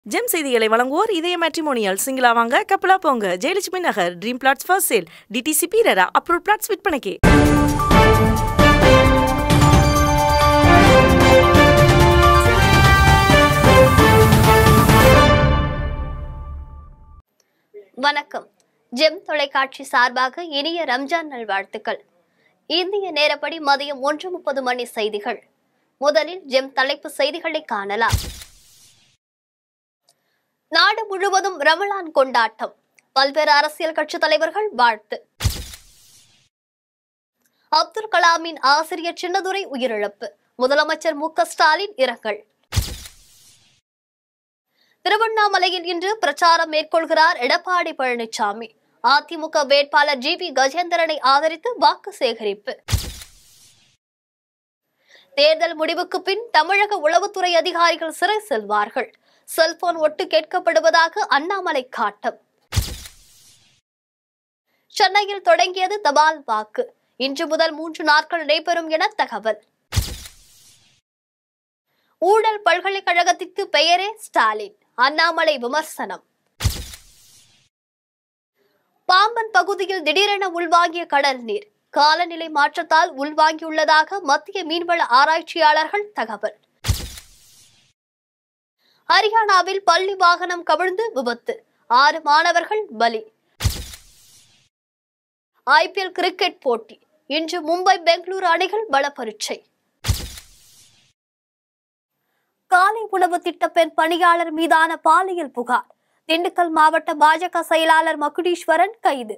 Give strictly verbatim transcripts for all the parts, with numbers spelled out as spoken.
GeM செய்திகளை வழங்குவோர் இதய மேட்ரிமோனியல். சிங்கிளா வாங்க, கப்பலா போங்க. Jayalakshmi Nagar, dream plots for sale. DTCP RERA approve plots விற்பனைக்கு. வணக்கம். ஜெம் தொலைக்காட்சி சார்பாக இனிய ரம்ஜான் நல்வாழ்த்துக்கள். இந்திய நேரப்படி மதியம் ஒன்று முப்பது மணி செய்திகள். முதலில் ஜெம் தலைப்பு செய்திகளை காணலாம். நாடு முழுவதும் ரமலான் கொண்டாட்டம், பல்வேறு அரசியல் கட்சி தலைவர்கள் வாழ்த்து. அப்துல் கலாமின் ஆசிரியர் சின்னதுரை உயிரிழப்பு, முதலமைச்சர் மு க ஸ்டாலின் இரங்கல். திருவண்ணாமலையில் இன்று பிரச்சாரம் மேற்கொள்கிறார் எடப்பாடி பழனிசாமி. அதிமுக வேட்பாளர் ஜி வி கஜேந்திரனை ஆதரித்து வாக்கு சேகரிப்பு. தேர்தல் முடிவுக்கு பின் தமிழக உளவுத்துறை அதிகாரிகள் சிறை செல்வார்கள். செல்போன் ஒட்டு கேட்கப்படுவதாக அண்ணாமலை காட்டம். சென்னையில் தொடங்கியது தபால் வாக்கு, இன்று முதல் மூன்று நாட்கள் நடைபெறும் என தகவல். ஊழல் பல்கலைக்கழகத்திற்கு பெயரே ஸ்டாலின், அண்ணாமலை விமர்சனம். பாம்பன் பகுதியில் திடீரென உள்வாங்கிய கடல் நீர், காலநிலை மாற்றத்தால் உள்வாங்கியுள்ளதாக மத்திய மீன்வள ஆராய்ச்சியாளர்கள் தகவல். ஹரியானாவில் பள்ளி வாகனம் கவிழ்ந்து விபத்து, ஆறு மாணவர்கள் பலி. ஐ பி எல் கிரிக்கெட் போட்டி, இன்று மும்பை பெங்களூரு அணிகள் பல பரீட்சை. காலை உணவு திட்ட பெண் பணியாளர் மீதான பாலியல் புகார், திண்டுக்கல் மாவட்ட பாஜக செயலாளர் மகுடீஸ்வரன் கைது.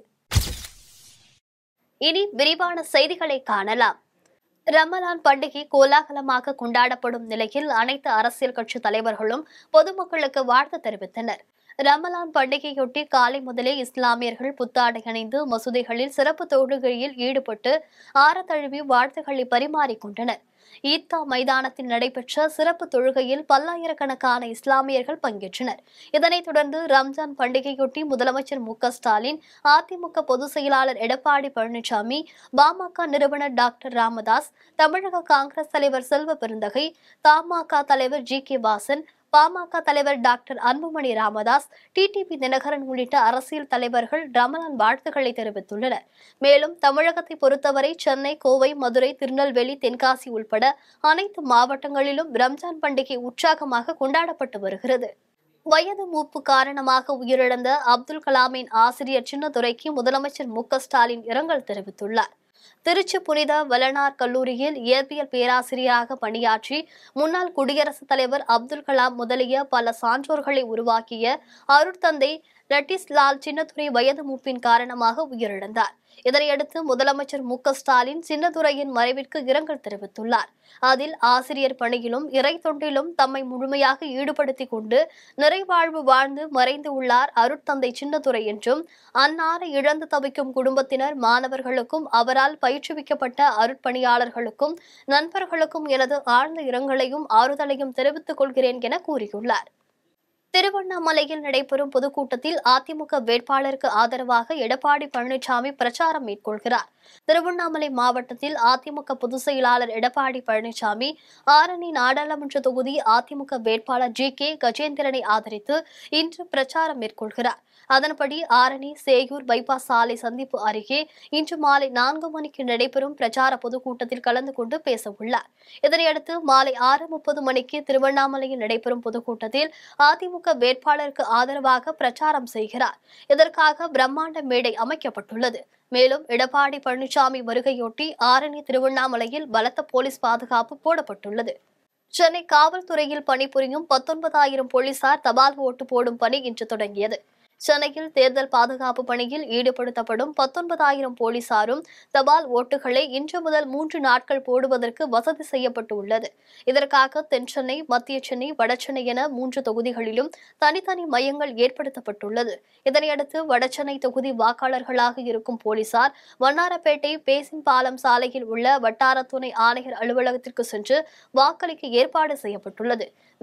இனி விரிவான செய்திகளை காணலாம். ரமலான் பண்டிகை கோலாகலமாக கொண்டாடப்படும் நிலையில் அனைத்து அரசியல் கட்சி தலைவர்களும் பொதுமக்களுக்கு வாழ்த்து தெரிவித்தனர். ரமலான் பண்டிகையொட்டி காலை முதலே இஸ்லாமியர்கள் புத்தாடை அணிந்து மசூதிகளில் சிறப்பு தொழுகையில் ஈடுபட்டு ஆரத்தழுவி வாழ்த்துக்களை பரிமாறிக்கொண்டனர். ஈத்கா மைதானத்தில் நடைபெற்ற சிறப்பு தொழுகையில் பல்லாயிரக்கணக்கான இஸ்லாமியர்கள் பங்கேற்றனர். இதனைத் தொடர்ந்து ரம்ஜான் பண்டிகையொட்டி முதலமைச்சர் மு க ஸ்டாலின், அதிமுக பொதுச் செயலாளர் எடப்பாடி பழனிசாமி, பாமக நிறுவனர் டாக்டர் ராமதாஸ், தமிழக காங்கிரஸ் தலைவர் செல்வ பெருந்தகை, தமாக தலைவர் ஜி கே வாசன், பாமக தலைவர் doctor Anbumani Ramadoss, T T V Dhinakaran உள்ளிட்ட அரசியல் தலைவர்கள் ரமலான் வாழ்த்துக்களை தெரிவித்துள்ளனர். மேலும் தமிழகத்தை பொறுத்தவரை சென்னை, கோவை, மதுரை, திருநெல்வேலி, தென்காசி உள்பட அனைத்து மாவட்டங்களிலும் ரம்ஜான் பண்டிகை உற்சாகமாக கொண்டாடப்பட்டு வருகிறது. வயது மூப்பு காரணமாக உயிரிழந்த அப்துல் கலாமின் ஆசிரியர் சின்னதுரைக்கு முதலமைச்சர் மு க ஸ்டாலின் இரங்கல் தெரிவித்துள்ளார். திருச்சி புனித வளனார் கல்லூரியில் இயற்பியல் பேராசிரியராக பணியாற்றி முன்னாள் குடியரசுத் தலைவர் அப்துல் கலாம் முதலிய பல சான்றோர்களை உருவாக்கிய அருட்தந்தை ரட்டிஸ்லால் சின்னதுரை வயது மூப்பின் காரணமாக உயிரிழந்தார். இதனையடுத்து முதலமைச்சர் மு க ஸ்டாலின் சின்னதுரையின் மறைவிற்கு இரங்கல் தெரிவித்துள்ளார். அதில் ஆசிரியர் பணியிலும் இறை தொண்டிலும் தம்மை முழுமையாக ஈடுபடுத்திக் கொண்டு நிறைவாழ்வு வாழ்ந்து மறைந்து உள்ளார் அருட்தந்தை சின்னதுரை என்றும், அன்னாரை இழந்து தவிக்கும் குடும்பத்தினர், மாணவர்களுக்கும் அவரால் பயிற்றுவிக்கப்பட்ட அருட்பணியாளர்களுக்கும் நண்பர்களுக்கும் எனது ஆழ்ந்த இரங்கலையும் ஆறுதலையும் தெரிவித்துக் கொள்கிறேன் என கூறியுள்ளார். திருவண்ணாமலையில் நடைபெறும் பொதுக்கூட்டத்தில் அதிமுக வேட்பாளருக்கு ஆதரவாக எடப்பாடி பழனிசாமி பிரச்சாரம் மேற்கொள்கிறார். திருவண்ணாமலை மாவட்டத்தில் அதிமுக பொதுச் செயலாளர் எடப்பாடி பழனிசாமி ஆரணி நாடாளுமன்ற தொகுதி அதிமுக வேட்பாளர் ஜி கே கஜேந்திரனை ஆதரித்து இன்று பிரச்சாரம் மேற்கொள்கிறார். அதன்படி ஆரணி சேயூர் பைபாஸ் சாலை சந்திப்பு அருகே இன்று மாலை நான்கு மணிக்கு நடைபெறும் பிரச்சார பொதுக்கூட்டத்தில் கலந்து கொண்டு பேச உள்ளார். இதனையடுத்து மாலை ஆறு முப்பது மணிக்கு திருவண்ணாமலையில் நடைபெறும் பொதுக்கூட்டத்தில் அதிமுக வேட்பாளருக்கு ஆதரவாக பிரச்சாரம் செய்கிறார். இதற்காக பிரம்மாண்ட மேடை அமைக்கப்பட்டுள்ளது. மேலும் எடப்பாடி பழனிசாமி வருகையொட்டி ஆரணி திருவண்ணாமலையில் பலத்த போலீஸ் பாதுகாப்பு போடப்பட்டுள்ளது. சென்னை காவல்துறையில் பணிபுரியும் பத்தொன்பதாயிரம் போலீசார் தபால் ஓட்டு போடும் பணி இன்று தொடங்கியது. சென்னையில் தேர்தல் பாதுகாப்பு பணியில் ஈடுபடுத்தப்படும் பத்தொன்பதாயிரம் போலீசாரும் தபால் ஓட்டுகளை இன்று முதல் மூன்று நாட்கள் போடுவதற்கு வசதி செய்யப்பட்டு உள்ளது. இதற்காக தென் சென்னை, மத்திய சென்னை, வடசென்னை என மூன்று தொகுதிகளிலும் தனித்தனி மையங்கள் ஏற்படுத்தப்பட்டுள்ளது. இதனையடுத்து வடசென்னை தொகுதி வாக்காளர்களாக இருக்கும் போலீசார் வண்ணாரப்பேட்டை பேசின் பாலம் சாலையில் உள்ள வட்டார துணை ஆணையர் அலுவலகத்திற்கு சென்று வாக்களிக்க ஏற்பாடு செய்யப்பட்டுள்ளது.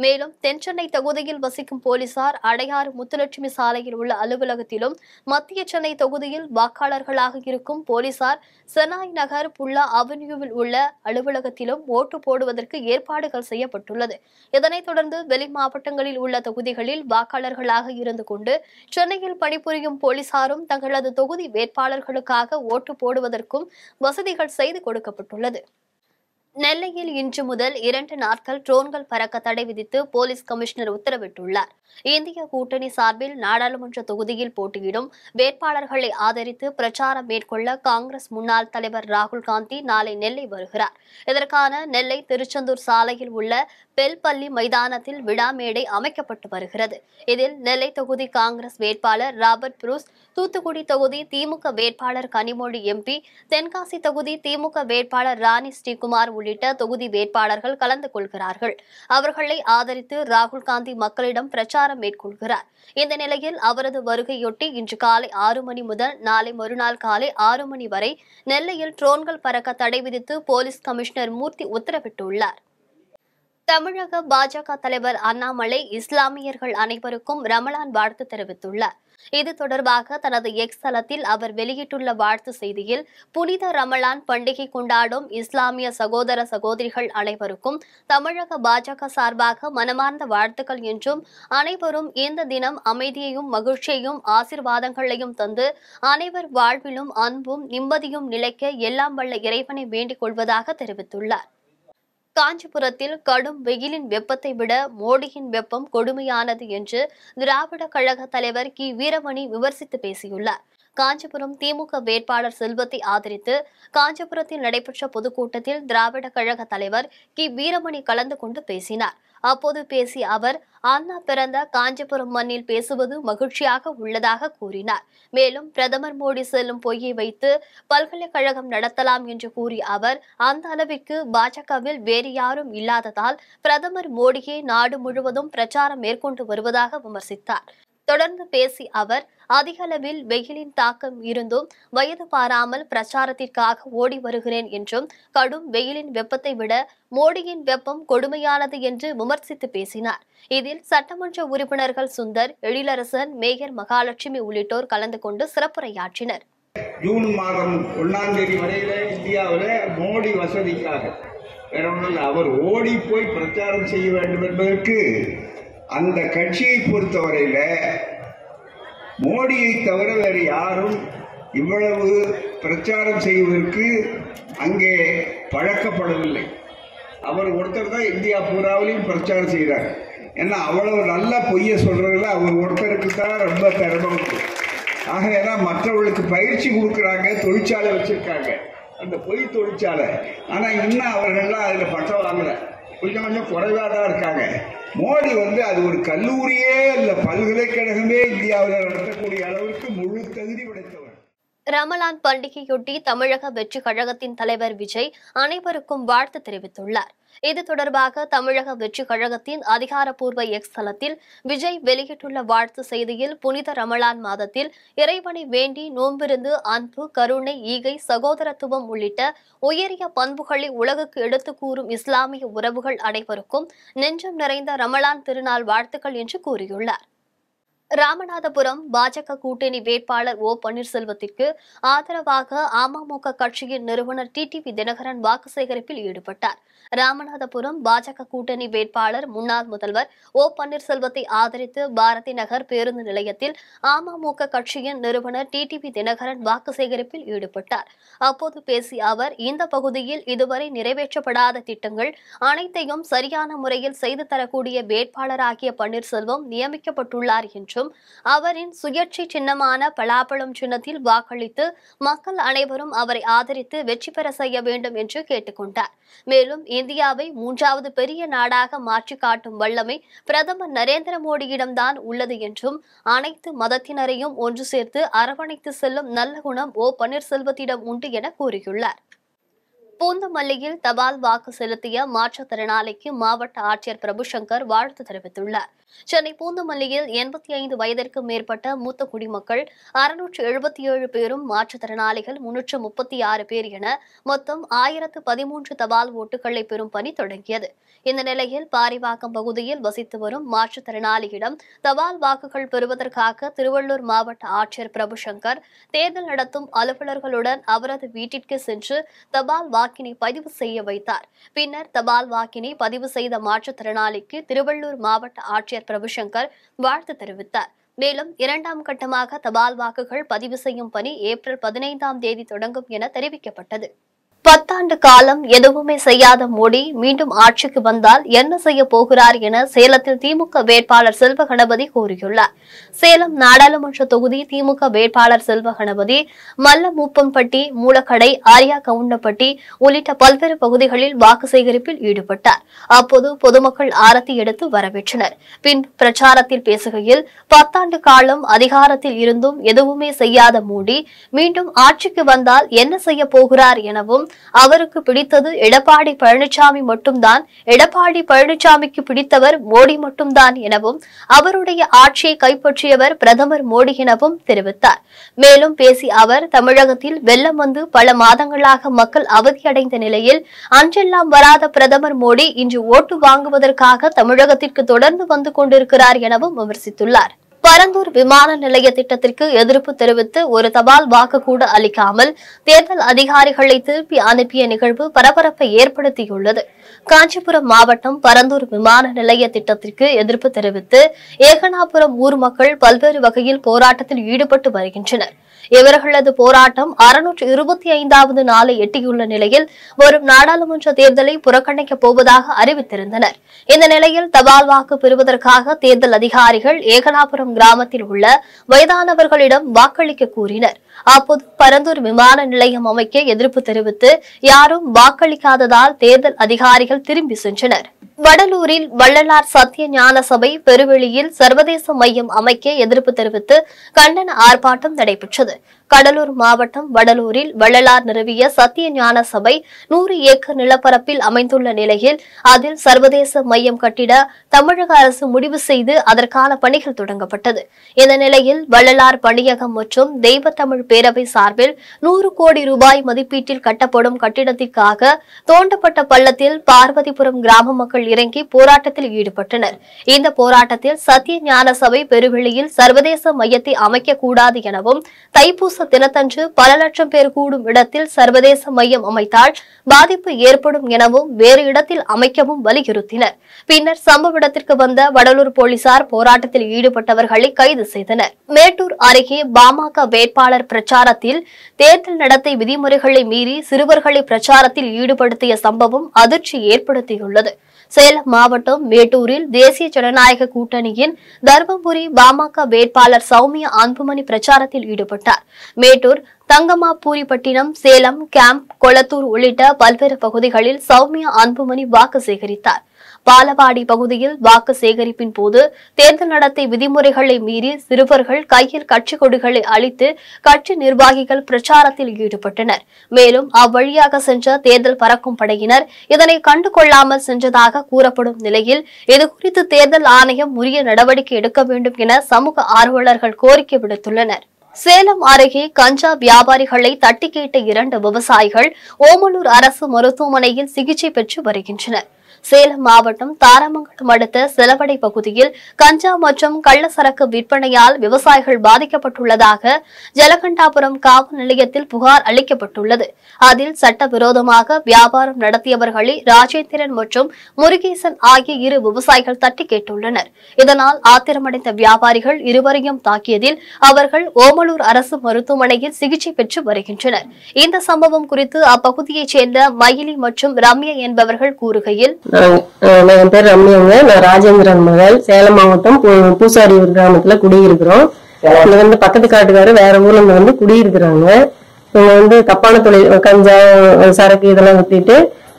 மேலும் தென்சென்னை தொகுதியில் வசிக்கும் போலீசார் அடையாறு முத்துலட்சுமி சாலையில் உள்ள அலுவலகத்திலும், மத்திய சென்னை தொகுதியில் வாக்காளர்களாக இருக்கும் போலீசார் செனாய் நகர் புல்லா அவென்யூவில் உள்ள அலுவலகத்திலும் ஓட்டு போடுவதற்கு ஏற்பாடுகள் செய்யப்பட்டுள்ளது. இதனைத் தொடர்ந்து வெளி மாவட்டங்களில் உள்ள தொகுதிகளில் வாக்காளர்களாக இருந்து கொண்டு சென்னையில் பணிபுரியும் போலீசாரும் தங்களது தொகுதி வேட்பாளர்களுக்காக ஓட்டு போடுவதற்கும் வசதிகள் செய்து கொடுக்கப்பட்டுள்ளது. நெல்லையில் இன்று முதல் இரண்டு நாட்கள் ட்ரோன்கள் பறக்க தடை விதித்து போலீஸ் கமிஷனர் உத்தரவிட்டுள்ளார். இந்திய கூட்டணி சார்பில் நாடாளுமன்ற தொகுதியில் போட்டியிடும் வேட்பாளர்களை ஆதரித்து பிரச்சாரம் மேற்கொள்ள காங்கிரஸ் முன்னாள் தலைவர் ராகுல் காந்தி நாளை நெல்லை வருகிறார். இதற்கான நெல்லை திருச்செந்தூர் சாலையில் உள்ள பெல்பள்ளி மைதானத்தில் விழாமேடை அமைக்கப்பட்டு வருகிறது. இதில் நெல்லை தொகுதி காங்கிரஸ் வேட்பாளர் ராபர்ட் புரூஸ், தூத்துக்குடி தொகுதி திமுக வேட்பாளர் கனிமொழி எம்பி, தென்காசி தொகுதி திமுக வேட்பாளர் ராணி ஸ்ரீகுமார் உள்ளிட்ட தொகுதி வேட்பாளர்கள் கலந்து கொள்கிறார்கள். அவர்களை ஆதரித்து ராகுல் காந்தி மக்களிடம் பிரச்சாரம் மேற்கொள்கிறார். இந்த நிலையில் அவரது வருகையொட்டி இன்று காலை ஆறு மணி முதல் நாளை மறுநாள் காலை ஆறு மணி வரை நெல்லையில் ட்ரோன்கள் பறக்க தடை விதித்து போலீஸ் கமிஷனர் மூர்த்தி உத்தரவிட்டுள்ளார். தமிழக பாஜக தலைவர் அண்ணாமலை இஸ்லாமியர்கள் அனைவருக்கும் ரமலான் வாழ்த்து தெரிவித்துள்ளார். இது தொடர்பாக தனது எக்ஸ் தளத்தில் அவர் வெளியிட்டுள்ள வாழ்த்து செய்தியில், புனித ரமலான் பண்டிகை கொண்டாடும் இஸ்லாமிய சகோதர சகோதரிகள் அனைவருக்கும் தமிழக பாஜக சார்பாக மனமார்ந்த வாழ்த்துக்கள் என்றும், அனைவரும் இந்த தினம் அமைதியையும் மகிழ்ச்சியையும் ஆசீர்வாதங்களையும் தந்து அனைவர் வாழ்விலும் அன்பும் நிம்மதியும் நிலைக்க எல்லாம் வல்ல இறைவனை வேண்டிக் கொள்வதாக தெரிவித்துள்ளார். காஞ்சிபுரத்தில் கடும் வெயிலின் வெப்பத்தை விட மோடியின் வெப்பம் கொடுமையானது என்று திராவிட கழக தலைவர் கி வீரமணி விமர்சித்து பேசியுள்ளார். காஞ்சிபுரம் திமுக வேட்பாளர் செல்வத்தை ஆதரித்து காஞ்சிபுரத்தில் நடைபெற்ற பொதுக்கூட்டத்தில் திராவிட கழக தலைவர் கி வீரமணி கலந்து கொண்டு பேசினார். அப்போது பேசிய அவர், அண்ணா பிறந்த காஞ்சிபுரம் மண்ணில் பேசுவது மகிழ்ச்சியாக உள்ளதாக கூறினார். மேலும் பிரதமர் மோடி செல்லும் பொய்யை வைத்து பல்கலைக்கழகம் நடத்தலாம் என்று கூறிய அவர், அந்த அளவிற்கு பாஜகவில் வேறு யாரும் இல்லாததால் பிரதமர் மோடியே நாடு முழுவதும் பிரச்சாரம் மேற்கொண்டு வருவதாக விமர்சித்தார். தொடர்ந்து பேசிய அவர், அதிக அளவில் வெயிலின் தாக்கம் இருந்தும் வயது பாராமல் பிரச்சாரத்திற்காக ஓடி வருகிறேன் என்றும், கடும் வெயிலின் வெப்பத்தை விட மோடியின் வெப்பம் கொடுமையானது என்று விமர்சித்து பேசினார். இதில் சட்டமன்ற உறுப்பினர்கள் சுந்தர், எழிலரசன், மேயர் மகாலட்சுமி உள்ளிட்டோர் கலந்து கொண்டு சிறப்புரையாற்றினர். ஜூன் மாதம் ஒன்னாம் தேதி வரையில இந்தியாவில் மோடி வசதிக்காக வேற ஒன்றும் அவர் ஓடி போய் பிரச்சாரம் செய்ய வேண்டும் என்பதற்கு அந்த கட்சியை பொறுத்தவரையில மோடியை தவிர வேறு யாரும் இவ்வளவு பிரச்சாரம் செய்வதற்கு அங்கே பழக்கப்படவில்லை. அவர் ஒருத்தர் தான் இந்தியா பூராவிலையும் பிரச்சாரம் செய்கிறார். ஏன்னா அவ்வளவு நல்ல பொய்ய சொல்றதுல அவர் ஒருத்தருக்கு தான் ரொம்ப திறமை. ஆகையதான் மற்றவர்களுக்கு பயிற்சி கொடுக்குறாங்க, தொழிற்சாலை வச்சிருக்காங்க, அந்த பொய் தொழிற்சாலை. ஆனா இன்னும் அவர்கள்லாம் அதுல பட்டம் வாங்கல, கொஞ்சம் கொஞ்சம் குறைவா தான் இருக்காங்க. மோடி வந்து அது ஒரு கல்லூரியே அல்ல, பல்கலைக்கழகமே இந்தியாவில் நடத்தக்கூடிய அளவிற்கு முழு தகுதி படைத்தவர். ரமலான் பண்டிகையொட்டி தமிழக வெற்றி கழகத்தின் தலைவர் விஜய் அனைவருக்கும் வாழ்த்து தெரிவித்துள்ளார். இது தொடர்பாக தமிழக வெற்றி கழகத்தின் அதிகாரப்பூர்வ எக்ஸ் தளத்தில் விஜய் வெளியிட்டுள்ள வாழ்த்து செய்தியில், புனித ரமலான் மாதத்தில் இறைவனை வேண்டி நோன்பிருந்து அன்பு, கருணை, ஈகை, சகோதரத்துவம் உள்ளிட்ட உயரிய பண்புகளை உலகுக்கு எடுத்து கூறும் இஸ்லாமிய உறவுகள் அனைவருக்கும் நெஞ்சம் நிறைந்த ரமலான் திருநாள் வாழ்த்துக்கள் என்று கூறியுள்ளார். ராமநாதபுரம் பாஜக கூட்டணி வேட்பாளர் ஓ பன்னீர்செல்வத்திற்கு ஆதரவாக அமமுக கட்சியின் நிறுவனர் டிடிவி தினகரன் வாக்கு சேகரிப்பில் ஈடுபட்டார். ராமநாதபுரம் பாஜக கூட்டணி வேட்பாளர் முன்னாள் முதல்வர் ஓ பன்னீர்செல்வத்தை ஆதரித்து பாரதி நகர் பேருந்து நிலையத்தில் அமமுக கட்சியின் நிறுவனர் டிடிவி தினகரன் வாக்கு சேகரிப்பில் ஈடுபட்டார். அப்போது பேசிய அவர், இந்த பகுதியில் இதுவரை நிறைவேற்றப்படாத திட்டங்கள் அனைத்தையும் சரியான முறையில் செய்து தரக்கூடிய வேட்பாளராகிய பன்னீர்செல்வம் நியமிக்கப்பட்டுள்ளார் என்றும், அவரின் சுயேட்சை சின்னமான பலாப்பழம் சின்னத்தில் வாக்களித்து மக்கள் அனைவரும் அவரை ஆதரித்து வெற்றி பெற செய்ய வேண்டும் என்று கேட்டுக்கொண்டார். மேலும் இந்தியாவை மூன்றாவது பெரிய நாடாக மாற்றி காட்டும் வல்லமை பிரதமர் நரேந்திர மோடியிடம்தான் உள்ளது என்றும், அனைத்து மதத்தினரையும் ஒன்று சேர்த்து அரவணைத்து செல்லும் நல்ல குணம் ஓ பன்னீர்செல்வத்திடம் உண்டு என கூறியுள்ளார். பூந்தமல்லியில் தபால் வாக்கு செலுத்திய மாற்றுத்திறனாளிக்கு மாவட்ட ஆட்சியர் பிரபுசங்கர் வாழ்த்து தெரிவித்துள்ளார். சென்னை பூந்தமல்லியில் எண்பத்தி ஐந்து வயதிற்கு மேற்பட்ட மூத்த குடிமக்கள் அறுநூற்று எழுபத்தி ஏழு பேரும் மாற்றுத்திறனாளிகள் முன்னூற்று முப்பத்தி ஆறு பேர் என மொத்தம் ஆயிரத்து பதிமூன்று தபால் ஓட்டுகளை பெறும் பணி தொடங்கியது. இந்த நிலையில் பாரிவாக்கம் பகுதியில் வசித்து வரும் மாற்றுத்திறனாளியிடம் தபால் வாக்குகள் பெறுவதற்காக திருவள்ளூர் மாவட்ட ஆட்சியர் பிரபுசங்கர் தேர்தல் நடத்தும் அலுவலர்களுடன் அவரது வீட்டிற்கு சென்று தபால் வாக்கினை பதிவு செய்ய வைத்தார். பின்னர் தபால் வாக்கினை பதிவு செய்த மாற்றுத்திறனாளிக்கு திருவள்ளூர் மாவட்ட ஆட்சியர் பிரபுசங்கர் வாழ்த்து தெரிவித்தார். மேலும் இரண்டாம் கட்டமாக தபால் வாக்குகள் பதிவு செய்யும் பணி ஏப்ரல் பதினைந்தாம் தேதி தொடங்கும் என தெரிவிக்கப்பட்டது. பத்தாண்டு காலம் எதுவுமே செய்யாத மோடி மீண்டும் ஆட்சிக்கு வந்தால் என்ன செய்ய போகிறார் என சேலத்தில் திமுக வேட்பாளர் செல்வ கணபதி கூறியுள்ளார். சேலம் நாடாளுமன்ற தொகுதி திமுக வேட்பாளர் செல்வ கணபதி மல்லமூப்பம்பட்டி, மூலக்கடை, ஆரியா கவுண்டப்பட்டி உள்ளிட்ட பல்வேறு பகுதிகளில் வாக்கு சேகரிப்பில் ஈடுபட்டார். அப்போது பொதுமக்கள் ஆரத்தி எடுத்து வரவேற்றனர். பின் பிரச்சாரத்தில் பேசுகையில் பத்தாண்டு காலம் அதிகாரத்தில் இருந்தும் எதுவுமே செய்யாத மோடி மீண்டும் ஆட்சிக்கு வந்தால் என்ன செய்ய போகிறார் எனவும் அவருக்கு பிடித்தது எடப்பாடி பழனிசாமி மட்டும்தான், எடப்பாடி பழனிசாமிக்கு பிடித்தவர் மோடி மட்டும்தான் எனவும் அவருடைய ஆட்சியை கைப்பற்றியவர் பிரதமர் மோடி எனவும் தெரிவித்தார். மேலும் பேசிய அவர் தமிழகத்தில் வெள்ளம் வந்து பல மாதங்களாக மக்கள் அவதியடைந்த நிலையில் அன்றெல்லாம் வராத பிரதமர் மோடி இன்று ஓட்டு வாங்குவதற்காக தமிழகத்திற்கு தொடர்ந்து வந்து கொண்டிருக்கிறார் எனவும் விமர்சித்துள்ளார். பரந்தூர் விமான நிலைய திட்டத்திற்கு எதிர்ப்பு தெரிவித்து ஒரு தபால் வாக்கு கூட அளிக்காமல் தேர்தல் அதிகாரிகளை திருப்பி அனுப்பிய நிகழ்வு பரபரப்பை ஏற்படுத்தியுள்ளது. காஞ்சிபுரம் மாவட்டம் பரந்தூர் விமான நிலைய திட்டத்திற்கு எதிர்ப்பு தெரிவித்து ஏகனாபுரம் ஊர் மக்கள் பல்வேறு வகையில் போராட்டத்தில் ஈடுபட்டு வருகின்றனர். இவர்களது போராட்டம் அறுநூற்று இருபத்தி ஐந்தாவது நாளை எட்டியுள்ள நிலையில் வரும் நாடாளுமன்ற தேர்தலை புறக்கணிக்கப் போவதாக அறிவித்திருந்தனர். இந்த நிலையில் தபால் வாக்கு பெறுவதற்காக தேர்தல் அதிகாரிகள் ஏகனாபுரம் கிராமத்தில் உள்ள வயதானவர்களிடம் வாக்களிக்க கூறினர். அப்போது பரந்தூர் விமான நிலையம் அமைக்க எதிர்ப்பு தெரிவித்து யாரும் வாக்களிக்காததால் தேர்தல் அதிகாரிகள் திரும்பி சென்றனர். வடலூரில் வள்ளலார் சத்திய ஞான சபை பெருவெளியில் சர்வதேச மையம் அமைக்க எதிர்ப்பு தெரிவித்து கண்டன ஆர்ப்பாட்டம் நடைபெற்றது. கடலூர் மாவட்டம் வடலூரில் வள்ளலார் நிறுவிய சத்திய ஞான சபை நூறு ஏக்கர் நிலப்பரப்பில் அமைந்துள்ள நிலையில் அதில் சர்வதேச மையம் கட்டிட தமிழக அரசு முடிவு செய்து அதற்கான பணிகள் தொடங்கப்பட்டது. இந்த நிலையில் வள்ளலார் பணியகம் மற்றும் தெய்வத்தமிழ் பேரவை சார்பில் நூறு கோடி ரூபாய் மதிப்பீட்டில் கட்டப்படும் கட்டிடத்திற்காக தோண்டப்பட்ட பள்ளத்தில் பார்வதிபுரம் கிராம மக்கள் இறங்கி போராட்டத்தில் ஈடுபட்டனர். இந்த போராட்டத்தில் சத்திய ஞான சபை பெருவெளியில் சர்வதேச மையத்தை அமைக்கக்கூடாது எனவும் தைப்பூச தினத்தன்று பல லட்சம் பேர் கூடும் இடத்தில் சர்வதேச மையம் அமைத்தால் பாதிப்பு ஏற்படும் எனவும் வேறு இடத்தில் அமைக்கவும் வலியுறுத்தினர். பின்னர் சம்பவ இடத்திற்கு வந்த வடலூர் போலீசார் போராட்டத்தில் ஈடுபட்டவர்களை கைது செய்தனர். மேட்டூர் அருகே பாமக வேட்பாளர் பிரச்சாரத்தில் தேர்தல் நடத்தை விதிமுறைகளை மீறி சிறுவர்களை பிரச்சாரத்தில் ஈடுபடுத்திய சம்பவம் அதிர்ச்சி ஏற்படுத்தியுள்ளது. சேலம் மாவட்டம் மேட்டூரில் தேசிய ஜனநாயக கூட்டணியின் தர்மபுரி பாமக வேட்பாளர் சௌமியா அன்புமணி பிரச்சாரத்தில் ஈடுபட்டார். மேட்டூர், தங்கமாபூரிப்பட்டினம், சேலம் கேம்ப், கொளத்தூர் உள்ளிட்ட பல்வேறு பகுதிகளில் சௌமியா அன்புமணி வாக்கு சேகரித்தார். பாலவாடி பகுதியில் வாக்கு சேகரிப்பின் போது தேர்தல் நடத்தை விதிமுறைகளை மீறி சிறுவர்கள் கையில் கட்சி கொடிகளை அளித்து கட்சி நிர்வாகிகள் பிரச்சாரத்தில் ஈடுபட்டனர். மேலும் அவ்வழியாக சென்ற தேர்தல் பறக்கும் படையினர் இதனை கண்டுகொள்ளாமல் சென்றதாக கூறப்படும் நிலையில் இதுகுறித்து தேர்தல் ஆணையம் உரிய நடவடிக்கை எடுக்க வேண்டும் என சமூக ஆர்வலர்கள் கோரிக்கை விடுத்துள்ளனர். சேலம் அருகே கஞ்சா வியாபாரிகளை தட்டி கேட்ட இரண்டு விவசாயிகள் ஓமலூர் அரசு மருத்துவமனையில் சிகிச்சை பெற்று வருகின்றனர். சேலம் மாவட்டம் தாரமங்கலம் அடுத்த செலவடை பகுதியில் கஞ்சா மற்றும் கள்ளசரக்கு விற்பனையால் விவசாயிகள் பாதிக்கப்பட்டுள்ளதாக ஜலகண்டாபுரம் காவல் நிலையத்தில் புகார் அளிக்கப்பட்டுள்ளது. அதில் சட்டவிரோதமாக வியாபாரம் நடத்தியவர்களை ராஜேந்திரன் மற்றும் முருகேசன் ஆகிய இரு விவசாயிகள் தட்டி கேட்டுள்ளனர். இதனால் ஆத்திரமடைந்த வியாபாரிகள் இருவரையும் தாக்கியதில் அவர்கள் ஓமலூர் அரசு மருத்துவமனையில் சிகிச்சை பெற்று வருகின்றனர். இந்த சம்பவம் குறித்து அப்பகுதியைச் சேர்ந்த மயிலி மற்றும் ரம்யா என்பவர்கள் கூறுகையில், என் பேர் ரம்யாங்க. நான் ராஜேந்திரன் மகள். சேலம் மாவட்டம் பூசாரி கிராமத்துல குடியிருக்கிறோம். இங்க வந்து பக்கத்து காட்டுக்காரு வேற ஊர்ல இருந்து வந்து குடியிருக்கிறாங்க. இவங்க வந்து தப்பான தொழில், கஞ்சா, சரக்கு இதெல்லாம் வித்துட்டு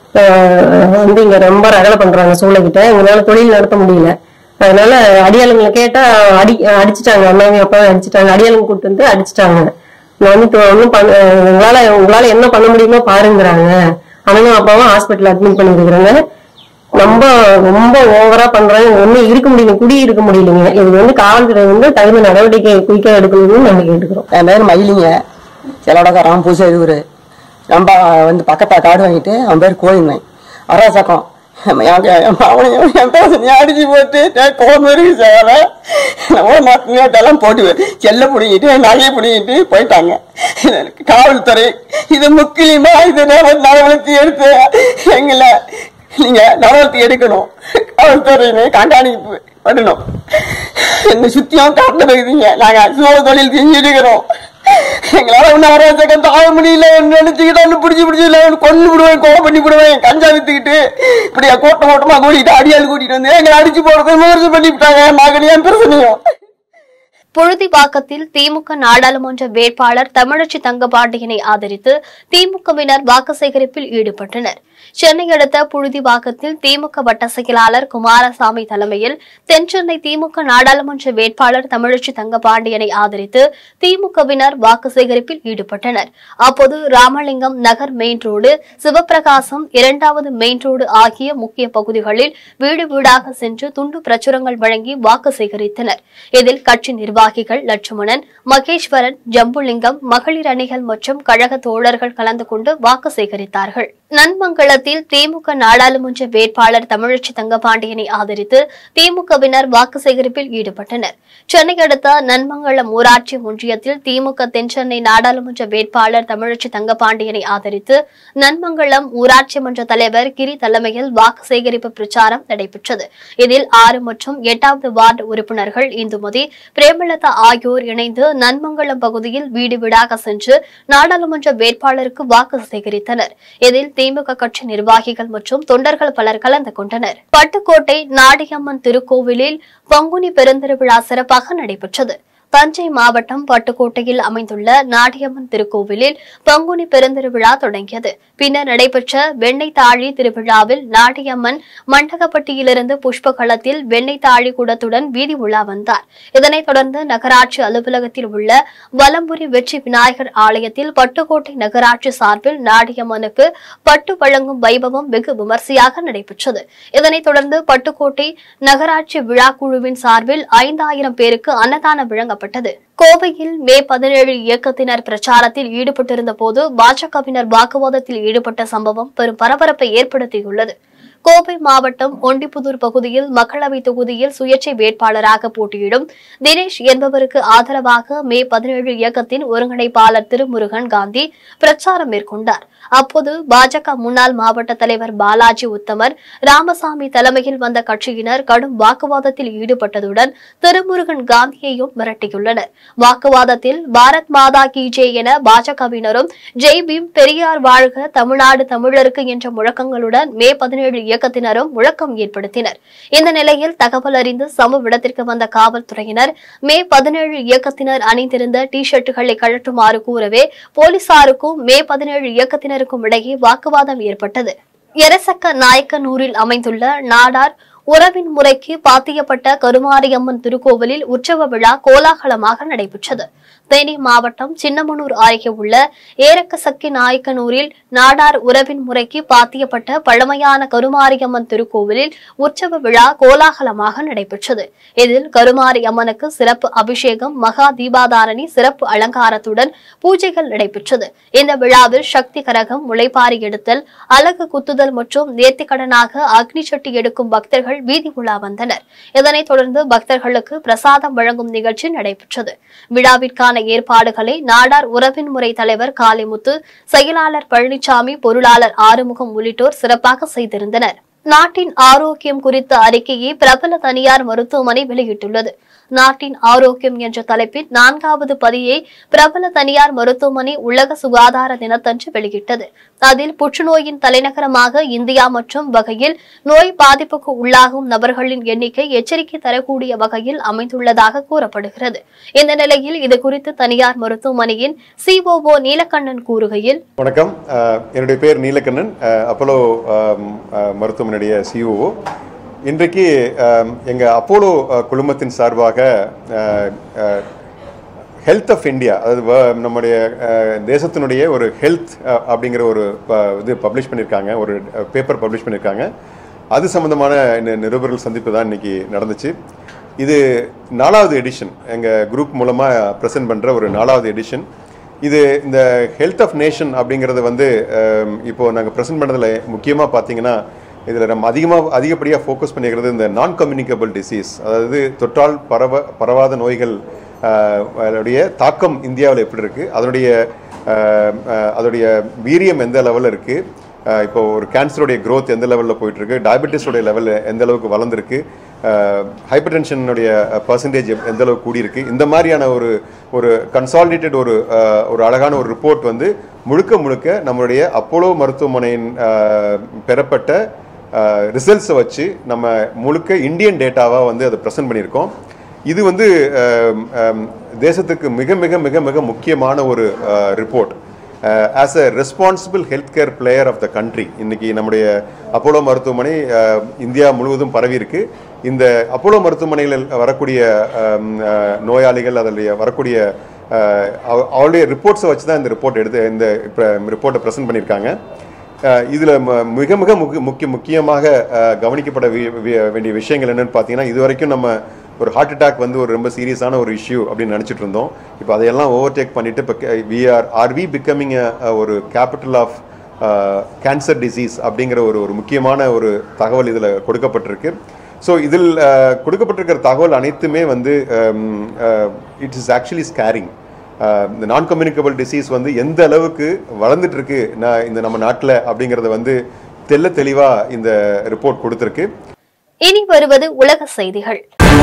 வந்து இங்க ரொம்ப ரகலை பண்றாங்க. சூழகிட்ட இவங்களால தொழில் நடத்த முடியல. அதனால அடியாளுங்களை கேட்டா அடி அடிச்சுட்டாங்க. அம்மாவி அப்பாவை அடிச்சுட்டாங்க. அடியாளுங்க கூட்டு வந்து அடிச்சுட்டாங்க. வந்து ஒன்னும் பண்ண, உங்களால உங்களால என்ன பண்ண முடியுமோ பாருங்கிறாங்க. அண்ணனும் அப்பாவும் ஹாஸ்பிட்டல் அட்மிட் பண்ணிருக்கிறாங்க. ரொம்ப ரொம்ப ஓவரா பண்றாங்க. ஒன்னும் இருக்க முடியல, குடி இருக்க முடியலைங்க. இது வந்து காவல்துறை வந்து தகுந்த நடவடிக்கை குயிக்கா எடுக்கணும்னு நாங்க கேட்டுக்கிறோம். என் பேர் மயிலிங்க, செலோடக்காரன் பூசை ஊர். ரொம்ப வந்து பக்கத்தா காடு வாங்கிட்டு அவன் பேர் கோயிந்தேன். அராசக்கம் அடிச்சு போட்டு கோபம் இருக்கு சார். போட்டு செல்ல பிடிங்கிட்டு நகையை பிடிங்கிட்டு போயிட்டாங்க காவல்துறை. இது முக்கியமா இது நடவடிக்கை எடுத்து எங்களை நீங்க நடவடிக்கை எடுக்கணும். காவல்துறையினை கண்காணிப்பு பண்ணணும். என்ன சுத்தியும் காட்டு போயிருந்தீங்க. நாங்க சோழ தொழில் செஞ்சுட்டு இருக்கிறோம். எங்களால ஒன்னும் அராஜகம் தாழ முடியல. நினைச்சுக்கிட்டு பிடிச்சி பிடிச்சி கொண்டு விடுவேன், கோவ பண்ணி விடுவேன். கஞ்சா வித்துக்கிட்டு இப்படியா கோட்டை கோட்டமா கூட்டிட்டு அடியால் கூட்டிட்டு வந்து எங்களை அடிச்சு போடுறது முயற்சி பண்ணி விட்டாங்க. மகனையும் பிரச்சனையும். புழுதிவாக்கத்தில் திமுக நாடாளுமன்ற வேட்பாளர் தமிழச்சி தங்கபாண்டியனை ஆதரித்து திமுகவினர் வாக்கு சேகரிப்பில் ஈடுபட்டனர். சென்னை அடுத்த புழுதிவாக்கத்தில் திமுக வட்ட செயலாளர் குமாரசாமி தலைமையில் தென்சென்னை திமுக நாடாளுமன்ற வேட்பாளர் தமிழச்சி தங்கபாண்டியனை ஆதரித்து திமுகவினர் வாக்கு சேகரிப்பில் ஈடுபட்டனர். அப்போது ராமலிங்கம் நகர் மெயின் ரோடு, சிவபிரகாசம் இரண்டாவது மெயின் ரோடு ஆகிய முக்கிய பகுதிகளில் வீடு வீடாக சென்று துண்டு பிரச்சுரங்கள் வழங்கி வாக்கு சேகரித்தனர். இதில் கட்சி நிர்வாகிகள் லட்சுமணன், மகேஸ்வரன், ஜம்புலிங்கம், மகளிர் அணிகள் மற்றும் கழக தோழர்கள் கலந்து கொண்டு வாக்கு சேகரித்தார்கள். நன்மங்கலத்தில் திமுக நாடாளுமன்ற வேட்பாளர் தமிழச்சி தங்கபாண்டியனை ஆதரித்து திமுகவினர் வாக்கு சேகரிப்பில் ஈடுபட்டனர். சென்னை அடுத்த நன்மங்கலம் ஊராட்சி ஒன்றியத்தில் திமுக தென்சென்னை நாடாளுமன்ற வேட்பாளர் தமிழச்சி தங்கபாண்டியனை ஆதரித்து நன்மங்கலம் ஊராட்சி மன்ற தலைவர் கிரி தலைமையில் வாக்கு சேகரிப்பு பிரச்சாரம் நடைபெற்றது. இதில் ஆறு மற்றும் எட்டாவது வார்டு உறுப்பினர்கள் இந்துமதி, பிரேமலதா ஆகியோர் இணைந்து நன்மங்கலம் பகுதியில் வீடு வீடாக சென்று நாடாளுமன்ற வேட்பாளருக்கு வாக்கு சேகரித்தனர். இதில் திமுக கட்சி நிர்வாகிகள் மற்றும் தொண்டர்கள் பலர் கலந்து கொண்டனர். பட்டுக்கோட்டை நாடியம்மன் திருக்கோவிலில் பங்குனி பெருந்திருவிழா சிறப்பாக நடைபெற்றது. தஞ்சை மாவட்டம் பட்டுக்கோட்டையில் அமைந்துள்ள நாடியம்மன் திருக்கோவிலில் பங்குனி பெருந்திருவிழா தொடங்கியது. பின்னர் நடைபெற்ற வெண்ணெய் தாழி திருவிழாவில் நாடியம்மன் மண்டகப்பட்டியிலிருந்து புஷ்பகளத்தில் வெண்ணெய் தாழி குடத்துடன் வீதி உலா வந்தார். இதனைத் தொடர்ந்து நகராட்சி அலுவலகத்தில் உள்ள வலம்புரி வெற்றி விநாயகர் ஆலயத்தில் பட்டுக்கோட்டை நகராட்சி சார்பில் நாடியம்மனுக்கு பட்டு வழங்கும் வைபவம் வெகு விமர்சையாக நடைபெற்றது. இதனைத் தொடர்ந்து பட்டுக்கோட்டை நகராட்சி விழா குழுவின் சார்பில் ஐந்தாயிரம் பேருக்கு அன்னதான வழங்கப்பட்டது. கோவையில் மே பதினேழு இயக்கத்தினர் பிரச்சாரத்தில் ஈடுபட்டிருந்த போது பாஜகவினர் வாக்குவாதத்தில் ஈடுபட்ட சம்பவம் பெரும் பரபரப்பை ஏற்படுத்தியுள்ளது. கோவை மாவட்டம் ஒண்டிப்புதூர் பகுதியில் மக்களவை தொகுதியில் சுயேட்சை வேட்பாளராக போட்டியிடும் தினேஷ் என்பவருக்கு ஆதரவாக மே பதினேழு இயக்கத்தின் ஒருங்கிணைப்பாளர் திருமுருகன் காந்தி பிரச்சாரம் மேற்கொண்டார். அப்போது பாஜக முன்னாள் மாவட்ட தலைவர் பாலாஜி உத்தமர், ராமசாமி தலைமையில் வந்த கட்சியினர் கடும் வாக்குவாதத்தில் ஈடுபட்டதுடன் திருமுருகன் காந்தியையும் மிரட்டியுள்ளனர். வாக்குவாதத்தில் பாரத் மாதா கி ஜெய் என பாஜகவினரும் ஜெய் பீம், பெரியார் வாழ்க, தமிழ்நாடு தமிழருக்கு என்ற முழக்கங்களுடன் மே பதினேழு இயக்கத்தினரும் முழக்கம் ஏற்படுத்தினர். இந்த நிலையில் தகவல் அறிந்து சம்பவ இடத்திற்கு வந்த காவல்துறையினர் மே பதினேழு இயக்கத்தினர் அணிந்திருந்த டி ஷர்ட்டுகளை கழற்றுமாறு கூறவே போலீசாருக்கும் மே பதினேழு இயக்கத்தினருக்கும் இடையே வாக்குவாதம் ஏற்பட்டது. எரசக்க நாயக்கனூரில் அமைந்துள்ள நாடார் உறவின் முறைக்கு பாத்தியப்பட்ட கருமாரியம்மன் திருக்கோவிலில் உற்சவ விழா கோலாகலமாக நடைபெற்றது. தேனி மாவட்டம் சின்னமனூர் அருகே உள்ள ஏரக்கசக்கி நாயக்கனூரில் நாடார் உறவின் முறைக்கு பாத்தியப்பட்ட பழமையான கருமாரியம்மன் திருக்கோவிலில் உற்சவ விழா கோலாகலமாக நடைபெற்றது. இதில் கருமாரியம்மனுக்கு சிறப்பு அபிஷேகம், மகா தீபாதாரணி, சிறப்பு அலங்காரத்துடன் பூஜைகள் நடைபெற்றது. இந்த விழாவில் சக்தி கரகம், முளைப்பாரி எடுத்தல், அலகு குத்துதல் மற்றும் நேர்த்திக்கடனாக அக்னி சட்டி எடுக்கும் பக்தர்கள் வீதி உலா வந்தனர். இதனைத் தொடர்ந்து பக்தர்களுக்கு பிரசாதம் வழங்கும் நிகழ்ச்சி நடைபெற்றது. விழாவிற்கான ஏற்பாடுகளை நாடார் உறவின் முறை தலைவர் காளிமுத்து, செயலாளர் பழனிசாமி, பொருளாளர் ஆறுமுகம் உள்ளிட்டோர் சிறப்பாக செய்திருந்தனர். நாட்டின் ஆரோக்கியம் குறித்த அறிக்கையை பிரபல தனியார் மருத்துவமனை வெளியிட்டுள்ளது. நாட்டின் ஆரோக்கியம் என்ற தலைப்பில் நான்காவது பதியை பிரபல தனியார் மருத்துவமனை உலக சுகாதார தினத்தன்று வெளியிட்டது. அதில் புற்றுநோயின் தலைநகரமாக இந்தியா மற்றும் வகையில் நோய் பாதிப்புக்கு உள்ளாகும் நபர்களின் எண்ணிக்கை எச்சரிக்கை தரக்கூடிய வகையில் அமைந்துள்ளதாக கூறப்படுகிறது. இந்த நிலையில் இதுகுறித்து தனியார் மருத்துவமனையின் சிஓஓ நீலகண்ணன் கூறுகையில், வணக்கம், என்னுடைய பேர் நீலகண்ணன், அப்போலோ மருத்துவமனையுடைய சிஓஓ. இன்றைக்கு எங்கள் அப்போலோ குழுமத்தின் சார்பாக ஹெல்த் ஆஃப் இந்தியா, அதாவது நம்முடைய தேசத்தினுடைய ஒரு ஹெல்த் அப்படிங்கிற ஒரு இது பப்ளிஷ் பண்ணியிருக்காங்க, ஒரு பேப்பர் பப்ளிஷ் பண்ணியிருக்காங்க. அது சம்பந்தமான நிருபர்கள் சந்திப்பு தான் இன்னைக்கு நடந்துச்சு. இது நாலாவது எடிஷன், எங்கள் குரூப் மூலமாக ப்ரெசென்ட் பண்ணுற ஒரு நாலாவது எடிஷன். இது இந்த ஹெல்த் ஆஃப் நேஷன் அப்படிங்கிறது வந்து இப்போது நாங்கள் ப்ரெசென்ட் பண்ணதில் முக்கியமாக பார்த்தீங்கன்னா இதில் நம்ம அதிகமாக அதிகப்படியாக ஃபோக்கஸ் பண்ணிக்கிறது இந்த நான் கம்யூனிகபிள் டிசீஸ், அதாவது தொற்றால் பரவ பரவாத நோய்கள் அதனுடைய தாக்கம் இந்தியாவில் எப்படி இருக்குது, அதனுடைய அதோடைய வீரியம் எந்த லெவலில் இருக்குது, இப்போ ஒரு கேன்சருடைய க்ரோத் எந்த லெவலில் போயிட்டுருக்கு, டயபெட்டிஸோடைய லெவல் எந்த அளவுக்கு வளர்ந்துருக்கு, ஹைப்பர் டென்ஷனுடைய பர்சன்டேஜ் எந்த அளவுக்கு கூடியிருக்கு, இந்த மாதிரியான ஒரு ஒரு கன்சாலிடேட்டட் ஒரு ஒரு அழகான ஒரு ரிப்போர்ட் வந்து முழுக்க முழுக்க நம்மளுடைய அப்போலோ மருத்துவமனையின் பெறப்பட்ட ரிசல்ட்ஸை வச்சு நம்ம முழுக்க இந்தியன் டேட்டாவாக வந்து அதை ப்ரெசென்ட் பண்ணியிருக்கோம். இது வந்து தேசத்துக்கு மிக மிக மிக மிக முக்கியமான ஒரு report. As a responsible health care player of the country, இன்னைக்கு நம்முடைய அப்போலோ மருத்துவமனை இந்தியா முழுவதும் பரவி இருக்கு. இந்த அப்போலோ மருத்துவமனையில் வரக்கூடிய நோயாளிகள் அதில் வரக்கூடிய அவருடைய ரிப்போர்ட்ஸை வச்சு தான் இந்த ரிப்போர்ட் எடுத்து இந்த ரிப்போர்ட்டை ப்ரெசென்ட் பண்ணியிருக்காங்க. இதில் மிக மிக முக்கிய முக்கியமாக கவனிக்கப்பட வேண்டிய விஷயங்கள் என்னென்னு பார்த்தீங்கன்னா, இது வரைக்கும் நம்ம ஒரு ஹார்ட் அட்டாக் வந்து ஒரு ரொம்ப சீரியஸான ஒரு இஷ்யூ அப்படின்னு நினச்சிட்டு இருந்தோம். இப்போ அதையெல்லாம் ஓவர்டேக் பண்ணிவிட்டு இப்போ we are are we becoming ஒரு கேபிட்டல் ஆஃப் கேன்சர் டிசீஸ் அப்படிங்கிற ஒரு ஒரு முக்கியமான ஒரு தகவல் இதில் கொடுக்கப்பட்டிருக்கு. ஸோ இதில் கொடுக்கப்பட்டிருக்கிற தகவல் அனைத்துமே வந்து இட் இஸ் ஆக்சுவலி ஸ்கேரிங். இந்த நான் கம்யூனிகபிள் டிசீஸ் வந்து எந்த அளவுக்கு வளர்ந்துட்டு இருக்கு நான் இந்த நம்ம நாட்டில் அப்படிங்கிறத வந்து தெல்ல தெளிவாக இந்த ரிப்போர்ட் கொடுத்துருக்கு. இனி வருவது உலக செய்திகள்.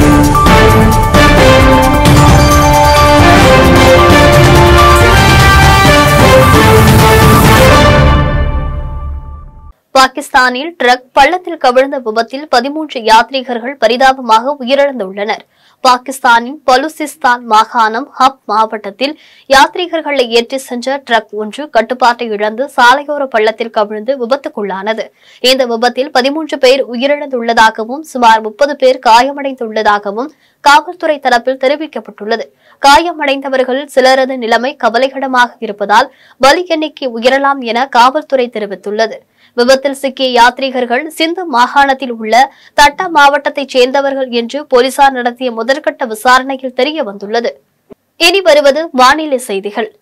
பாகிஸ்தானில் ட்ரக் பள்ளத்தில் கவிழ்ந்த விபத்தில் பதிமூன்று யாத்ரீகர்கள் பரிதாபமாக உயிரிழந்துள்ளனர். பாகிஸ்தானின் பலுசிஸ்தான் மாகாணம் ஹப் மாவட்டத்தில் யாத்ரீகர்களை ஏற்றி சென்ற ட்ரக் ஒன்று கட்டுப்பாட்டை இழந்து சாலையோர பள்ளத்தில் கவிழ்ந்து விபத்துக்குள்ளானது. இந்த விபத்தில் பதிமூன்று பேர் உயிரிழந்துள்ளதாகவும் சுமார் முப்பது பேர் காயமடைந்துள்ளதாகவும் காவல்துறை தரப்பில் தெரிவிக்கப்பட்டுள்ளது. காயமடைந்தவர்கள் சிலரது நிலைமை கவலைக்கிடமாக இருப்பதால் பலி எண்ணிக்கை உயரலாம் என காவல்துறை தெரிவித்துள்ளது. விபத்தில் சிக்கிய யாத்ரீகர்கள் சிந்து மாகாணத்தில் உள்ள தட்டா மாவட்டத்தைச் சேர்ந்தவர்கள் என்று போலீசார் நடத்திய முதற்கட்ட விசாரணையில் தெரிய வந்துள்ளது. இனி வருவது வானிலை செய்திகள்.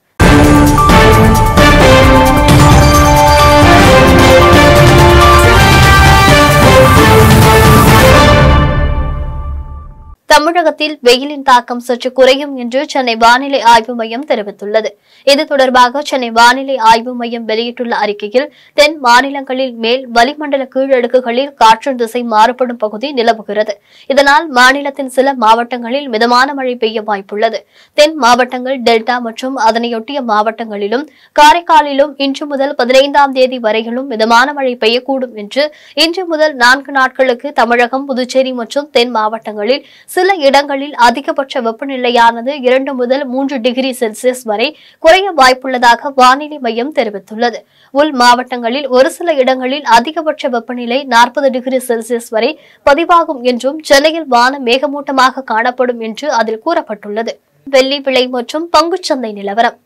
தமிழகத்தில் வெயிலின் தாக்கம் சற்று குறையும் என்று சென்னை வானிலை ஆய்வு மையம் தெரிவித்துள்ளது. இது தொடர்பாக சென்னை வானிலை ஆய்வு மையம் வெளியிட்டுள்ள அறிக்கையில், தென் மாநிலங்களில் மேல் வளிமண்டல கீழடுக்குகளில் காற்றின் திசை மாறுபடும் பகுதி நிலவுகிறது. இதனால் மாநிலத்தின் சில மாவட்டங்களில் மிதமான மழை பெய்ய வாய்ப்புள்ளது. தென் மாவட்டங்கள், டெல்டா மற்றும் அதனையொட்டிய மாவட்டங்களிலும் காரைக்காலிலும் இன்று முதல் பதினைந்தாம் தேதி வரையிலும் மிதமான மழை பெய்யக்கூடும் என்று இன்று முதல் நான்கு நாட்களுக்கு தமிழகம், புதுச்சேரி மற்றும் தென் மாவட்டங்களில் சில இடங்களில் அதிகபட்ச வெப்பநிலையானது இரண்டு முதல் மூன்று டிகிரி செல்சியஸ் வரை குறைய வாய்ப்புள்ளதாக வானிலை மையம் தெரிவித்துள்ளது. உள் மாவட்டங்களில் ஒரு சில இடங்களில் அதிகபட்ச வெப்பநிலை நாற்பது டிகிரி செல்சியஸ் வரை பதிவாகும் என்றும் சென்னையில் வானம் மேகமூட்டமாக காணப்படும் என்று அதில் கூறப்பட்டுள்ளது. வெள்ளி விலை மற்றும் பங்குச்சந்தை நிலவரம்.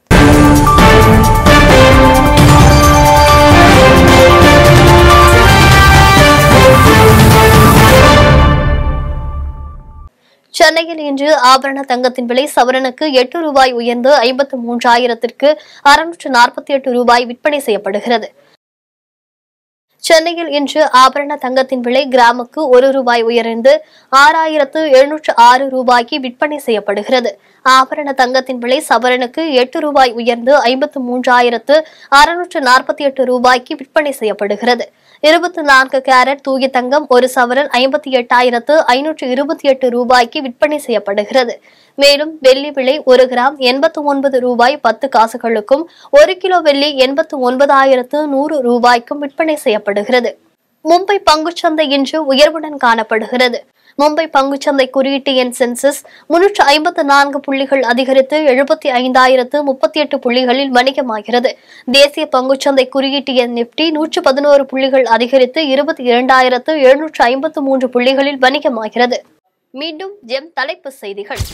சென்னையில் இன்று ஆபரண தங்கத்தின் விலை சவரனுக்கு எட்டு ரூபாய் உயர்ந்து ஐம்பத்து மூன்றாயிரத்திற்கு அறுநூற்று நாற்பத்தி எட்டு ரூபாய் விற்பனை செய்யப்படுகிறது. சென்னையில் இன்று ஆபரண தங்கத்தின் விலை கிராமுக்கு ஒரு ரூபாய் உயர்ந்து ஆறாயிரத்து எழுநூற்று ஆறு ரூபாய்க்கு விற்பனை செய்யப்படுகிறது. ஆபரண தங்கத்தின் விலை சவரனுக்கு எட்டு ரூபாய் உயர்ந்து ஐம்பத்து மூன்றாயிரத்து அறுநூற்று நாற்பத்தி எட்டு ரூபாய்க்கு விற்பனை செய்யப்படுகிறது. இருபத்தி நான்கு கேரட் தூய தங்கம் ஒரு சவரன் ஐம்பத்தி எட்டாயிரத்து ஐநூற்று இருபத்தி எட்டு ரூபாய்க்கு விற்பனை செய்யப்படுகிறது. மேலும் வெள்ளி விலை ஒரு கிராம் எண்பத்து ஒன்பது ரூபாய் பத்து காசுகளுக்கும் ஒரு கிலோ வெள்ளி எண்பத்து ஒன்பதாயிரத்து நூறு ரூபாய்க்கும் விற்பனை செய்யப்படுகிறது. மும்பை பங்குச்சந்தை இன்று உயர்வுடன் காணப்படுகிறது. மும்பை பங்குச்சந்தை குறியீட்டு எண் சென்சஸ் முன்னூற்று ஐம்பத்து நான்கு புள்ளிகள் அதிகரித்து எழுபத்தி ஐந்தாயிரத்து முப்பத்தி எட்டு புள்ளிகளில் வணிகமாகிறது. தேசிய பங்குச்சந்தை குறியீட்டு எண் நிப்டி நூற்று பதினோரு புள்ளிகள் அதிகரித்து இருபத்தி இரண்டாயிரத்து எழுநூற்று ஐம்பத்து மூன்று புள்ளிகளில் வணிகமாகிறது. மீண்டும் ஜெம் தலைப்பு செய்திகள்.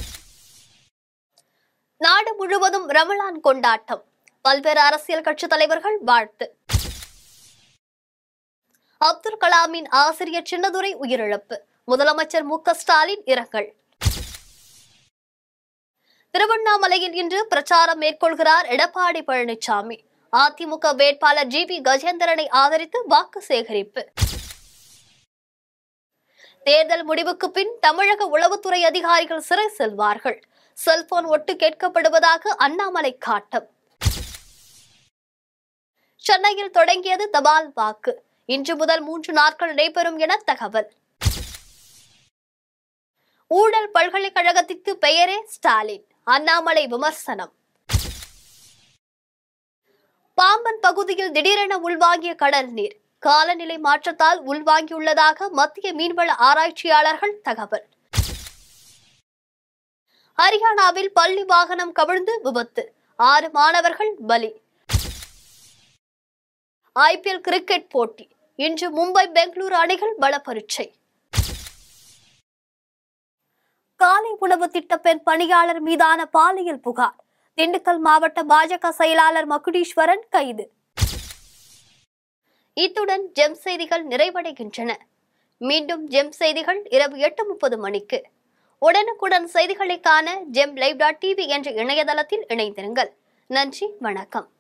நாடு முழுவதும் ரமலான் கொண்டாட்டம், பல்வேறு அரசியல் கட்சி தலைவர்கள் வாழ்த்து. அப்துல் கலாமின் ஆசிரியர் சின்னதுரை உயிரிழப்பு, முதலமைச்சர் மு க ஸ்டாலின் இரங்கல். திருவண்ணாமலையில் இன்று பிரச்சாரம் மேற்கொள்கிறார் எடப்பாடி பழனிசாமி. அதிமுக வேட்பாளர் ஜி வி கஜேந்திரனை ஆதரித்து வாக்கு சேகரிப்பு. தேர்தல் முடிவுக்கு பின் தமிழக உளவுத்துறை அதிகாரிகள் சிறை செல்வார்கள். செல்போன் ஒட்டு கேட்கப்படுவதாக அண்ணாமலை காட்டம். சென்னையில் தொடங்கியது தபால் வாக்கு. இன்று முதல் மூன்று நாட்கள் நடைபெறும் என தகவல். ஊழல் பல்கலைக்கழகத்திற்கு பெயரே ஸ்டாலின், அண்ணாமலை விமர்சனம். பாம்பன் பகுதியில் திடீரென உள்வாங்கிய கடல் நீர், காலநிலை மாற்றத்தால் உள்வாங்கியுள்ளதாக மத்திய மீன்வள ஆராய்ச்சியாளர்கள் தகவல். ஹரியானாவில் பள்ளி வாகனம் கவிழ்ந்து விபத்து, ஆறு மாணவர்கள் பலி. ஐ பி எல் கிரிக்கெட் போட்டி இன்று மும்பை பெங்களூரு அணிகள் பல பரீட்சை. காலை உணவு திட்ட பெண் பணியாளர் மீதான பாலியல் புகார், திண்டுக்கல் மாவட்ட பாஜக செயலாளர் மகுடீஸ்வரன் கைது. இத்துடன் ஜெம் செய்திகள் நிறைவடைகின்றன. மீண்டும் ஜெம் செய்திகள் இரவு எட்டு முப்பது மணிக்கு. உடனுக்குடன் செய்திகளை காண ஜெம் லைவ் டாட் டிவி என்ற இணையதளத்தில் இணைந்திருங்கள். நன்றி, வணக்கம்.